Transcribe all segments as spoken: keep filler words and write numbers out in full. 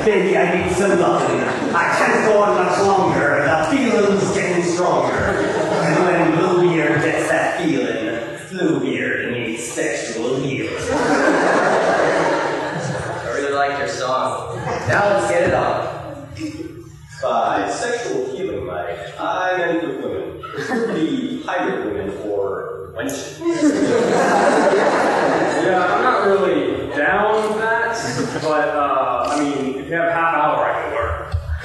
Baby, I need some loving. I can't go on much longer. The feeling's getting stronger. And when Bluebeard gets that feeling, Bluebeard needs sexual healing. I really liked your song. Now let's get it on. By sexual healing, Mike, I meant with women. The pirate women or wenches. Yeah, I'm not really down with that, but, uh, I mean, if you have a half hour, I can work.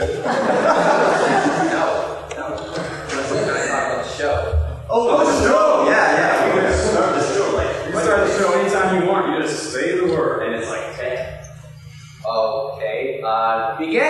No, no. Let's talk about the show. Oh, the show! Yeah, yeah, we can start the show, like, You can start the show anytime you want, you just say the word. And it's like, okay. Okay, uh, begin!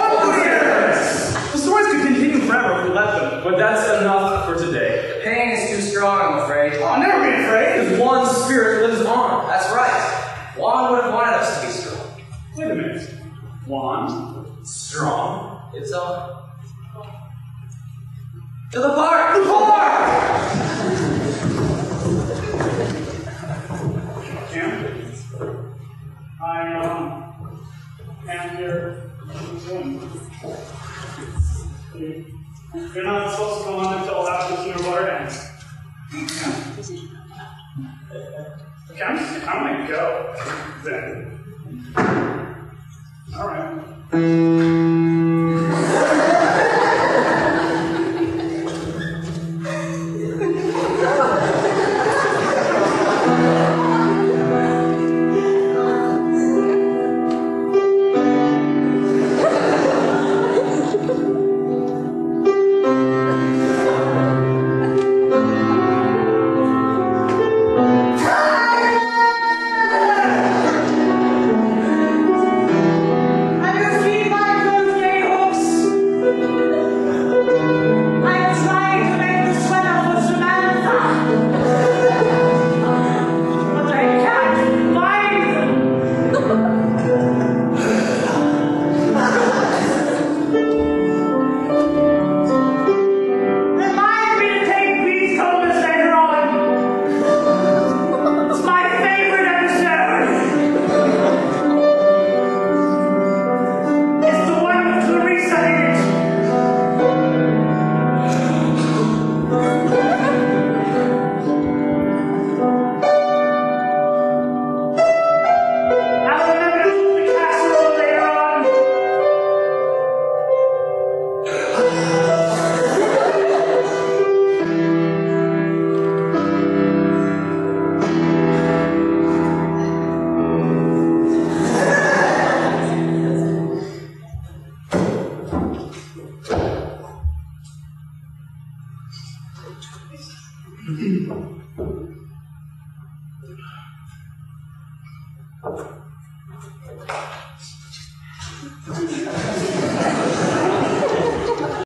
But that's enough for today. Pain is too strong, I'm afraid. Oh, never be afraid. Because one spirit lives on. That's right. Juan would have wanted us to be strong. Wait a minute. Juan? Strong? It's on. To the park! The park! Jim? I, um, am here. You're not supposed to go on until after the peanut butter ends. Okay, I'm, just, I'm gonna go then. Alright. Thank you.